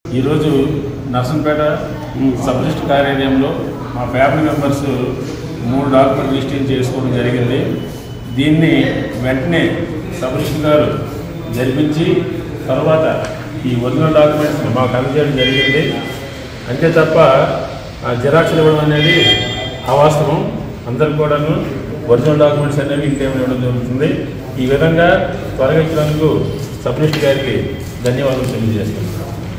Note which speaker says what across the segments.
Speaker 1: ఈరోజు Narsampet sub register కార్యాలయంలో మా ఫ్యామిలీ మెంబర్స్ 3 డాక్యుమెంట్ రిజిస్ట్రేషన్ చేసుకోవడం జరిగింది. దీన్ని వెంటనే సబ్ రిజిస్టర్ గారు జరిపించి తర్వాత ఈ ఒరిజినల్ డాక్యుమెంట్స్ మాకు అందజేయడం జరిగింది. అంతే తప్ప జిరాక్స్లు ఇవ్వడం అనేది అవాస్తవం. అందరికి కూడాను ఒరిజినల్ డాక్యుమెంట్స్ అనేవి ఇంకేమి ఇవ్వడం జరుగుతుంది. ఈ విధంగా త్వరగా ఇచ్చినందుకు సబ్ రిజిస్టర్ గారికి ధన్యవాదాలు తెలియజేస్తున్నాను.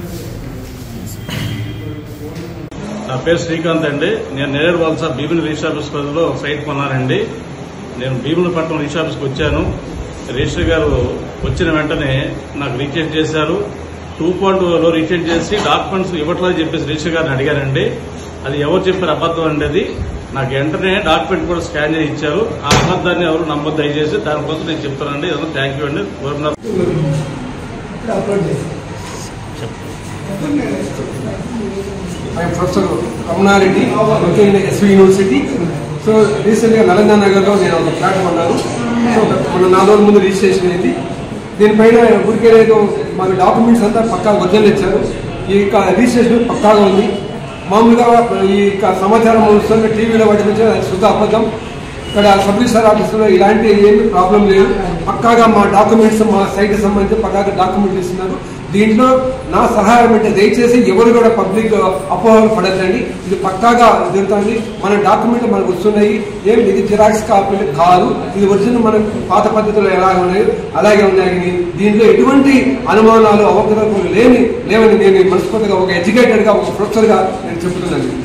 Speaker 2: నా పేరు శ్రీకాంత్ అండి. నేను నేరేడు వలస భీముని రిజిస్టర్ ఆఫీస్ పరిధిలో సైట్ కొన్నానండి. నేను భీమునిపట్నం రిజిస్టర్ ఆఫీస్కి వచ్చాను. రిజిస్టర్ గారు వచ్చిన వెంటనే నాకు రిజిస్టర్ చేశారు. 2.0లో రిజిస్టర్ చేసి డాక్యుమెంట్స్ ఇవ్వట్లేదు చెప్పేసి రిజిస్టర్ గారిని అడిగానండి. అది ఎవరు చెప్పారు అబద్దం అండి. అది నాకు వెంటనే డాక్యుమెంట్ కూడా స్కాన్ చేసి ఇచ్చారు. ఆ అబద్దాన్ని ఎవరు నమ్మొద్దు దయచేసి. దానికోసం నేను చెప్తానండి. ఇదంతా థ్యాంక్ యూ అండి.
Speaker 3: I'm Professor Kamunaredi, working in the SV University. So recently Nalanda Nagarlo నేను ఒక ఫ్లాట్ కొన్నాను. సో మన 4 రోజుల ముందు రిజిస్ట్రేషన్ అయింది. దీనిపైన ఊరికేదో మాకు డాక్యుమెంట్స్ అంతా పక్కా ఒరిజినల్ ఇచ్చారు. ఈ రిజిస్ట్రేషన్ పక్కాగా ఉంది. మామూలుగా ఈ సమాచారం వస్తుంది టీవీలో వాటి నుంచి శుద్ధ అబద్ధం. ఇక్కడ సబ్ రిజిస్టర్ ఆఫీసులో ఇలాంటి ఏమీ ప్రాబ్లం లేదు. పక్కాగా మా డాక్యుమెంట్స్ మా సైట్కి సంబంధించి పక్కాగా డాక్యుమెంట్లు ఇస్తున్నారు. దీంట్లో నా సహాయం అంటే దయచేసి ఎవరు కూడా పబ్లిక్ అపోహలు పడద్దండి. ఇది పక్కాగా జరుగుతుంది. మన డాక్యుమెంట్లు మనకు వస్తున్నాయి. ఏమి ఇది జిరాక్స్ కాపీలు కాదు. ఇది ఒరిజినల్ మన పాత పద్ధతిలో ఎలా ఉన్నాయో అలాగే ఉన్నాయి. దీంట్లో ఎటువంటి అనుమానాలు అవకతవకలు లేవని నేను మనస్ఫూర్తిగా ఒక ఎడ్యుకేటెడ్గా ఒక ప్రొఫెసర్గా నేను చెబుతున్నాను.